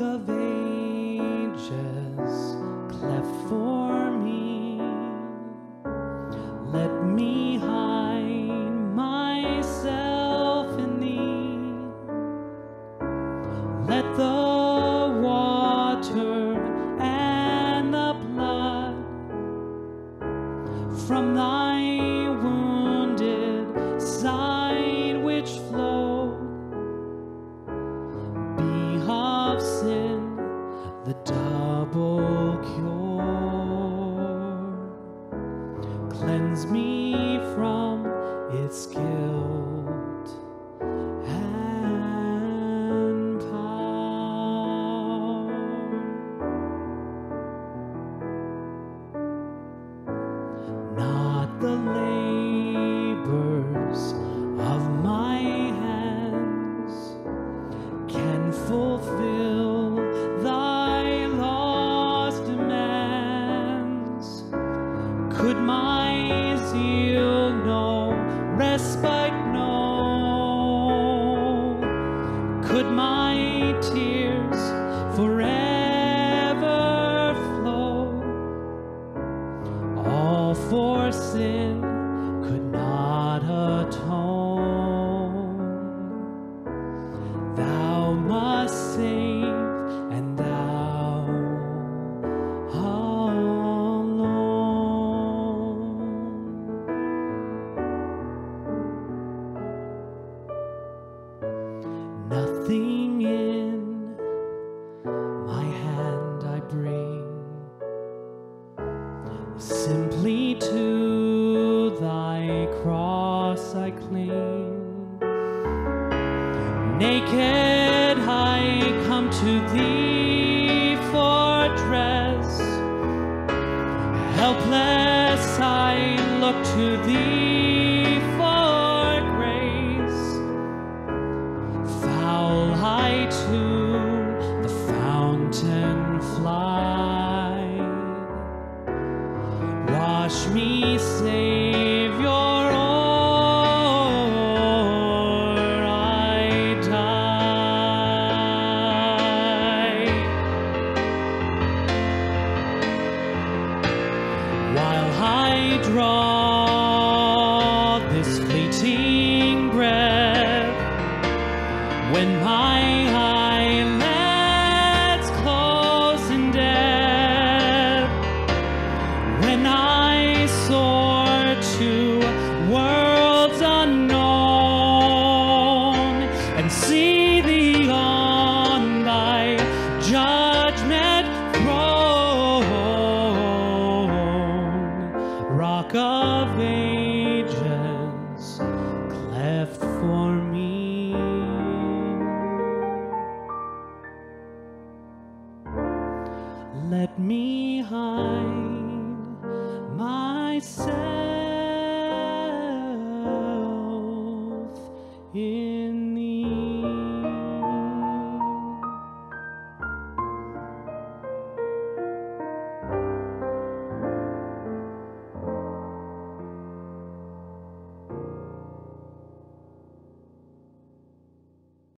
of ages, cleft for me. Let me hide myself in thee. Let the water and the blood from thy wounded side which flowed be of sin the double cure. Cleanse me from its guilt and power. Not the labors of my hands can fulfill thy law's demands. Could my zeal no respite know? Could my tears forever flow? All for sin could not atone. Thou must save, and thou alone. Nothing in my hand I bring, simply to thy cross I cling. Naked I come to thee, fortress. Helpless I look to thee for grace. Foul I to the fountain fly. Wash me, Saviour, or I die. While I draw this fleeting breath, when my eyelids close in death, when I soar to worlds unknown and see thee on thy judgment throne, rock of ages, cleft for me. Let me hide